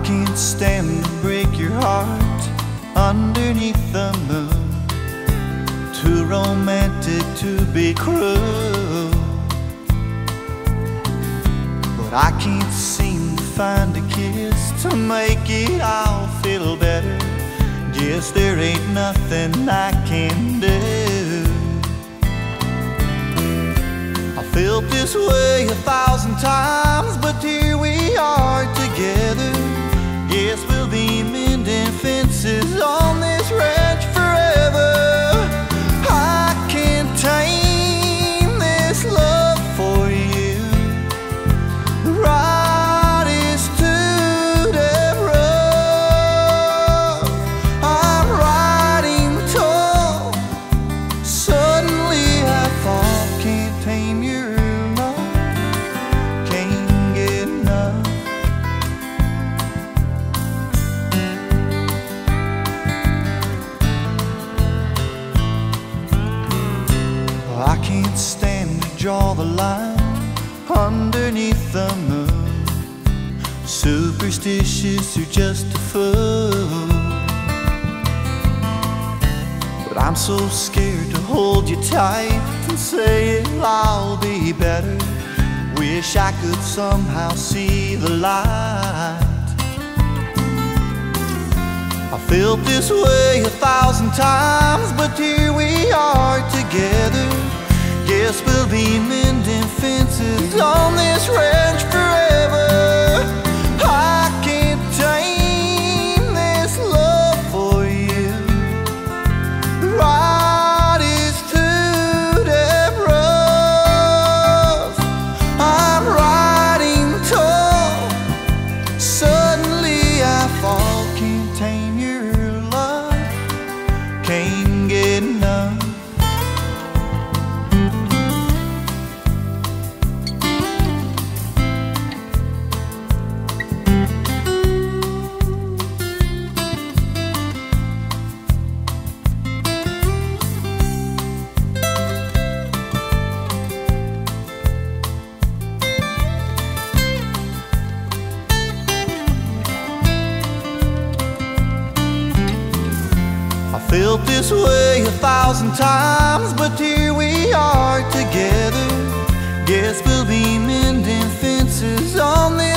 can't stand to break your heart underneath the moon. Too romantic to be cruel, but I can't seem to find a kiss to make it all feel better. Guess there ain't nothing I can do. I felt this way 1,000 times, but here we are together. Guess we'll be mending fences on this ranch forever. I can't tame this love for you. The ride is too damn rough. I'm riding tall, suddenly I fall. Can't tame your love, can't get enough. I can't stand to draw the line underneath the moon. Superstitious or just a fool, but I'm so scared to hold you tight and say it'll all be better. Wish I could somehow see the light. I felt this way 1,000 times, but here we are together. Guess we'll be mending fences on this ranch forever. I can't tame this love for you. The ride is too damn rough. I'm riding tall, suddenly I fall. Can't tame your love, can't get enough. I felt this way 1,000 times, but here we are together. Guess we'll be mending fences on this